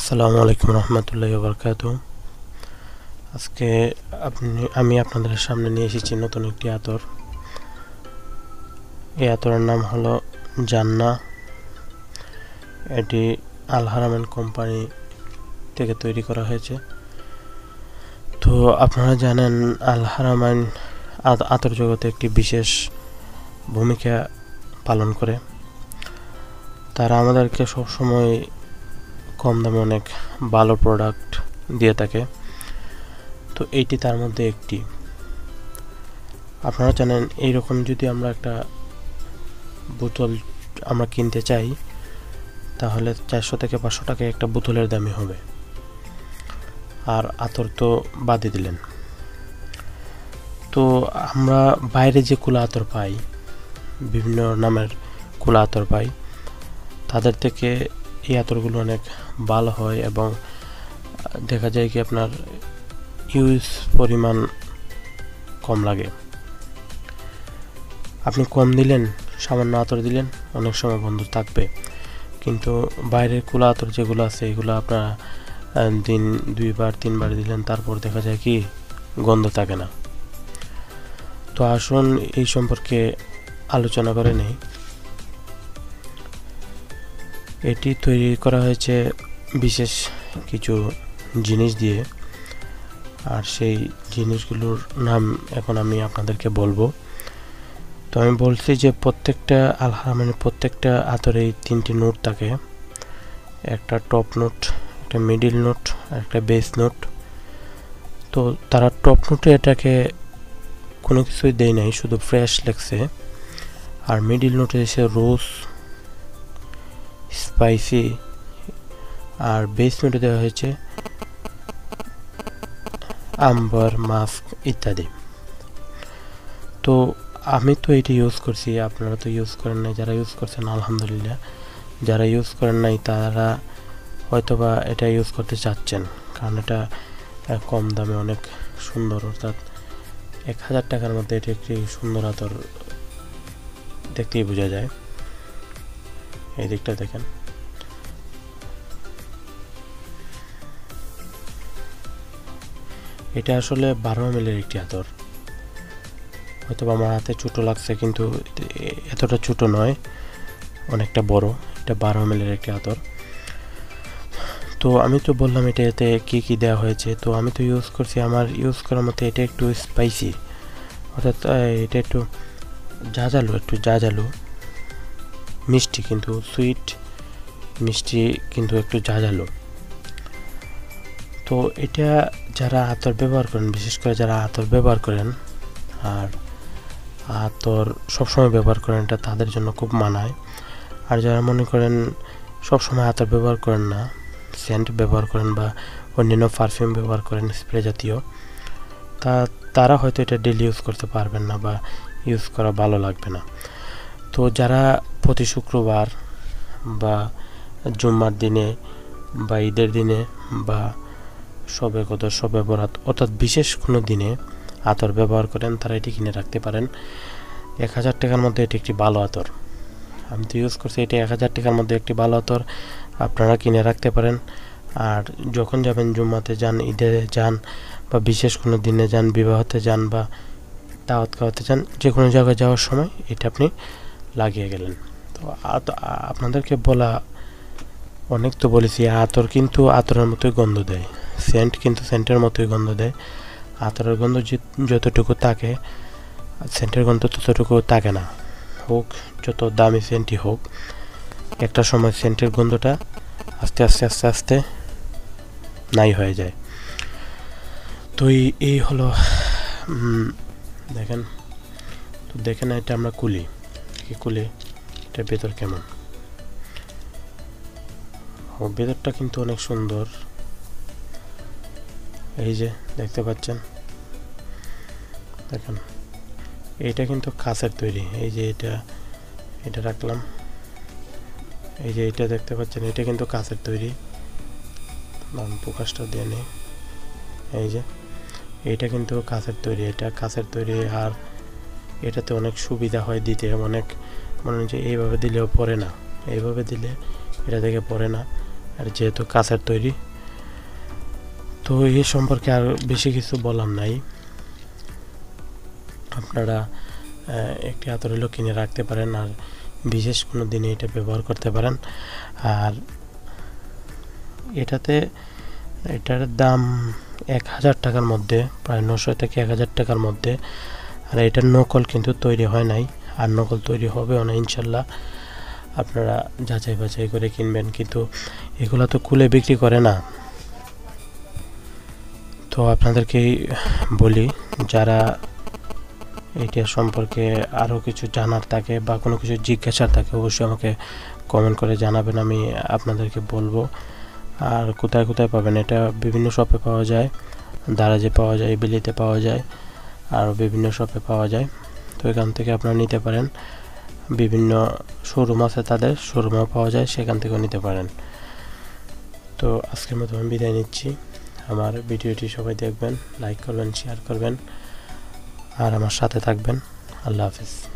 আসসালামু আলাইকুম রহমতুল্লাহি ওয়া বারাকাতুহু। আজকে আমি আপনাদের সামনে নিয়ে এসেছি নতুন একটি আতর। এই আতরের নাম হলো জান্নাহ। এটি আল হারামাইন কোম্পানি থেকে তৈরি করা হয়েছে। তো আপনারা জানেন আল হারামাইন আতর জগতে একটি বিশেষ ভূমিকা পালন করে। তারা আমাদেরকে সবসময় কম দামে অনেক ভালো প্রোডাক্ট দিয়ে থাকে। তো এইটি তার মধ্যে একটি। আপনারা জানেন এইরকম যদি আমরা একটা বোতল আমরা কিনতে চাই তাহলে 400 থেকে 500 টাকা একটা বোতলের দামই হবে। আর আতর তো বাদই দিলেন। তো আমরা বাইরে যে কুলা আতর পাই, বিভিন্ন নামের কুলা আতর পাই, তাদের থেকে এই আতরগুলো অনেক ভালো হয় এবং দেখা যায় কি আপনার ইউজ পরিমাণ কম লাগে। আপনি কম দিলেন, সামান্য আতর দিলেন, অনেক সময় বন্ধ থাকবে। কিন্তু বাইরের কুলা আতর যেগুলো আছে এগুলো আপনারা দিন 2বার 3বার দিলেন, তারপর দেখা যায় কি গন্ধ থাকে না। তো আসুন এই সম্পর্কে আলোচনা করে নেই। এটি তৈরি করা হয়েছে বিশেষ কিছু জিনিস দিয়ে, আর সেই জিনিসগুলোর নাম এখন আমি আপনাদেরকে বলবো। তো আমি বলছি যে প্রত্যেকটা আল হারামাইনের প্রত্যেকটা আতরে 3টি নোট থাকে। একটা টপ নোট, একটা মিডিল নোট, আর একটা বেস নোট। তো তারা টপ নোটে এটাকে কোনো কিছুই দেয় নাই, শুধু ফ্রেশ লেগছে। আর মিডিল নোটে এসে রোজ, স্পাইসি, আর বেস নোটে দেওয়া হয়েছে আম্বার, মাস্ক ইত্যাদি। তো আমি তো এটি ইউজ করছি, আপনারা তো ইউজ করেন নাই। যারা ইউজ করছেন আলহামদুলিল্লাহ, যারা ইউজ করেন নাই তারা হয়তোবা এটা ইউজ করতে চাচ্ছেন, কারণ এটা কম দামে অনেক সুন্দর। অর্থাৎ 1000 টাকার মধ্যে এটি একটি সুন্দর আতর দেখতেই বোঝা যায়। এই দিকটা দেখেন। এটা আসলে 12 ml একটি আতর। হয়তো আমার হাতে ছোট লাগছে, কিন্তু এতটা ছোট নয়, অনেকটা বড়। এটা 12 ml একটি আতর। তো আমি তো বললাম এটাতে কি কি দেওয়া হয়েছে। তো আমি তো ইউজ করছি, আমার ইউজ করার মতো এটা একটু স্পাইসি, অর্থাৎ এটা একটু ঝাঁঝালো, মিষ্টি, কিন্তু সুইট মিষ্টি, কিন্তু একটু ঝাঁঝালো। তো এটা যারা আতর ব্যবহার করেন, বিশেষ করে যারা আতর ব্যবহার করেন আর আতর সবসময় ব্যবহার করেন, এটা তাদের জন্য খুব মানায়। আর যারা মনে করেন সবসময় আতর ব্যবহার করেন না, সেন্ট ব্যবহার করেন বা অন্যান্য পারফিউম ব্যবহার করেন, স্প্রে জাতীয়, তারা হয়তো এটা ডেলি ইউজ করতে পারবেন না বা ইউজ করা ভালো লাগবে না। তো যারা প্রতি শুক্রবার বা জুম্মার দিনে বা ঈদের দিনে বা শবে কদর, শবে বরাত, অর্থাৎ বিশেষ কোনো দিনে আতর ব্যবহার করেন, তারা এটি কিনে রাখতে পারেন। 1000 টাকার মধ্যে এটি একটি ভালো আতর। আমি তো ইউজ করছি, এটি 1000 টাকার মধ্যে একটি ভালো আতর, আপনারা কিনে রাখতে পারেন। আর যখন যাবেন, জুম্মাতে যান, ঈদে যান, বা বিশেষ কোনো দিনে যান, বিবাহতে যান বা দাওয়াত খাওয়াতে যান, যে কোনো জায়গায় যাওয়ার সময় এটা আপনি লাগিয়ে গেলেন। তো আপনাদেরকে বলা অনেক তো বলেছি, আতর কিন্তু আতরের মতোই গন্ধ দেয়, সেন্ট কিন্তু সেন্টের মতোই গন্ধ দেয়। আতরের গন্ধ যতটুকু থাকে, সেন্টের গন্ধ ততটুকু থাকে না। হোক যত দামি সেন্টই হোক, একটা সময় সেন্টের গন্ধটা আস্তে আস্তে আস্তে আস্তে নাই হয়ে যায়। তো এই হলো, দেখেন। তো দেখেন এটা আমরা খুলি, এটার ভেতর কেমন। ভেতরটা কিন্তু অনেক সুন্দর, এই যে দেখতে পাচ্ছেন। দেখেন এইটা কিন্তু কাঁচের তৈরি। এই যে এটা রাখলাম, এই যে এটা দেখতে পাচ্ছেন, এটা কিন্তু কাঁচের তৈরি। প্রকাশটা দিয়ে নেই। এই যে এটা কিন্তু কাঁচের তৈরি, এটা কাঁচের তৈরি। আর এটাতে অনেক সুবিধা হয় দিতে, অনেক মনে হচ্ছে এইভাবে দিলেও পড়ে না, এইভাবে দিলে এটা থেকে পড়ে না। আর যেহেতু কাঁচের তৈরি, তো এই সম্পর্কে আর বেশি কিছু বলার নাই। আপনারা একটি আতর হলো কিনে রাখতে পারেন, আর বিশেষ কোনো দিনে এটা ব্যবহার করতে পারেন। আর এটার দাম 1000 টাকার মধ্যে, প্রায় 900 থেকে 1000 টাকার মধ্যে। আর এটার নকল কিন্তু তৈরি হয় নাই, আর নকল তৈরি হবেও না ইনশাল্লাহ। আপনারা যাচাই বাছাই করে কিনবেন, কিন্তু এগুলো তো খুলে বিক্রি করে না। তো আপনাদেরকেই বলি, যারা এইটা সম্পর্কে আরও কিছু জানার থাকে বা কোনো কিছু জিজ্ঞাসার থাকে, অবশ্যই আমাকে কমেন্ট করে জানাবেন, আমি আপনাদেরকে বলবো। আর কোথায় কোথায় পাবেন, এটা বিভিন্ন শপে পাওয়া যায়, দারাজে পাওয়া যায়, বিলিতে পাওয়া যায়, আর বিভিন্ন শপে পাওয়া যায়। তো এখান থেকে আপনারা নিতে পারেন। বিভিন্ন শোরুম আছে, তাদের শোরুমেও পাওয়া যায়, সেখান থেকেও নিতে পারেন। তো আজকের মতো আমি বিদায় নিচ্ছি। আমার ভিডিওটি সবাই দেখবেন, লাইক করবেন, শেয়ার করবেন, আর আমার সাথে থাকবেন। আল্লাহ হাফিজ।